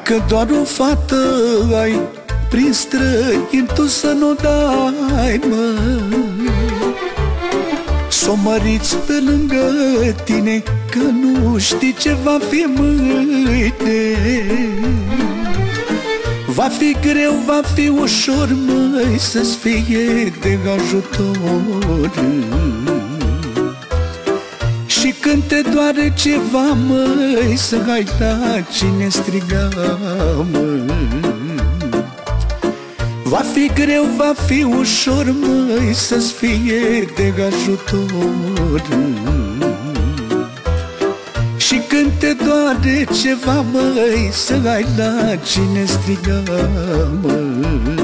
Dacă doar o fată ai prin străini, tu să nu dai, mă, s-o măriți pe lângă tine, că nu știi ce va fi mâine. Va fi greu, va fi ușor, măi, să-ți fie de ajutor. Și când te doare ceva, măi, să hai la cine striga, măi. Va fi greu, va fi ușor, măi, să-ți fie de ajutor. Și când te doare ceva, măi, să ai la cine striga, măi.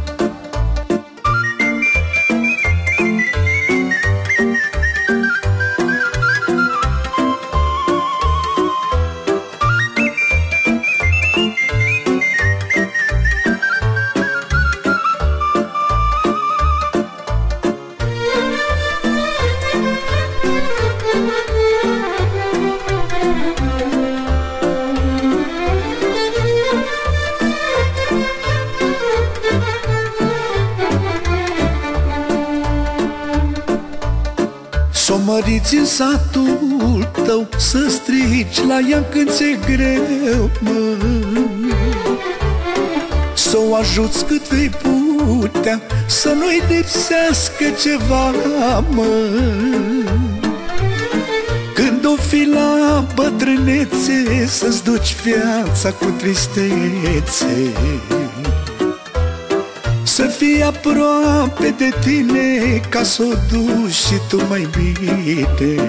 S-o măriți în satul tău, să strici la ea când ți-e greu, mă, s-o ajuți cât vei putea, să nu-i lipsească ceva, mă. Când o fi la bătrânețe, să-ți duci viața cu tristețe, să fii aproape de tine, ca s-o duci și tu mai bine.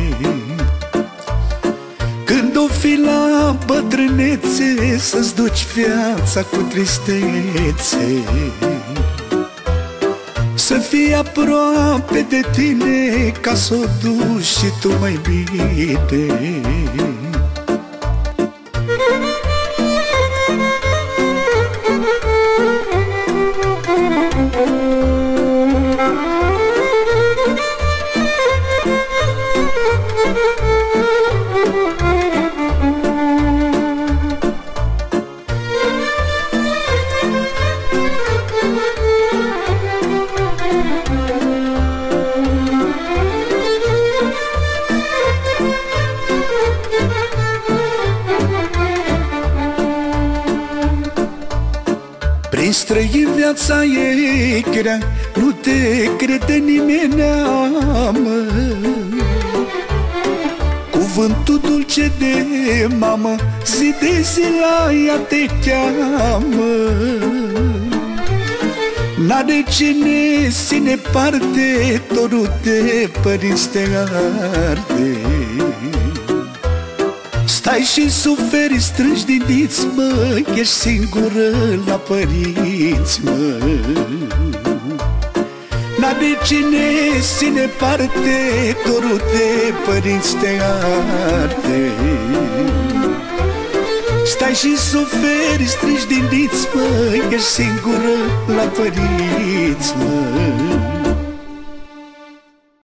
Când o fi la bătrânețe, să-ți duci viața cu tristețe, să fii aproape de tine, ca s-o duci și tu mai bine. Prin străini viața e grea, nu te crede nimenea, mă. Cuvântul dulce de mamă, zi de zi la ea te cheamă. N-are cine ține parte, dorul de părinți te arde. Stai și suferi, strângi din dinți, mă, ești singură la părinți, mă. N-are cine ține parte, dorul de părinți te arde. Stai și suferi, strângi din dinți, mă, ești singură la părinți, mă.